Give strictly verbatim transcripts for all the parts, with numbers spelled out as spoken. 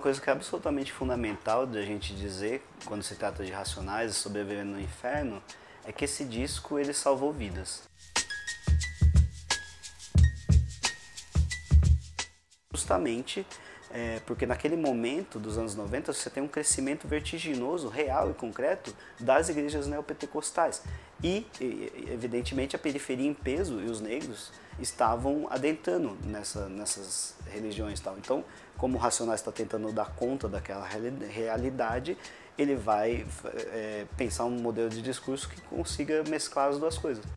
coisa que é absolutamente fundamental de a gente dizer, quando se trata de Racionais e Sobrevivendo no Inferno, é que esse disco ele salvou vidas. Justamente é, porque naquele momento dos anos noventa você tem um crescimento vertiginoso, real e concreto das igrejas neopentecostais. E, evidentemente, a periferia em peso e os negros estavam adentrando nessa, nessas religiões. Tal. Então, como o Racionais está tentando dar conta daquela realidade, ele vai é, pensar um modelo de discurso que consiga mesclar as duas coisas.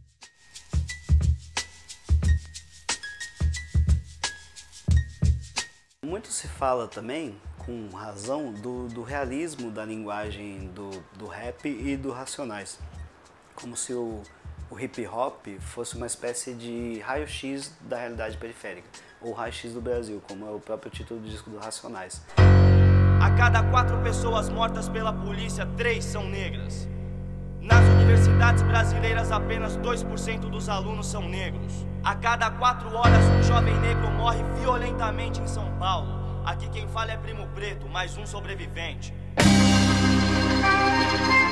Muito se fala também, com razão, do, do realismo da linguagem do, do rap e do Racionais. Como se o, o hip hop fosse uma espécie de raio-x da realidade periférica, ou raio-x do Brasil, como é o próprio título do disco do Racionais. A cada quatro pessoas mortas pela polícia, três são negras. Nas universidades brasileiras, apenas dois por cento dos alunos são negros. A cada quatro horas, um jovem negro morre violentamente em São Paulo. Aqui quem fala é Primo Preto, mais um sobrevivente.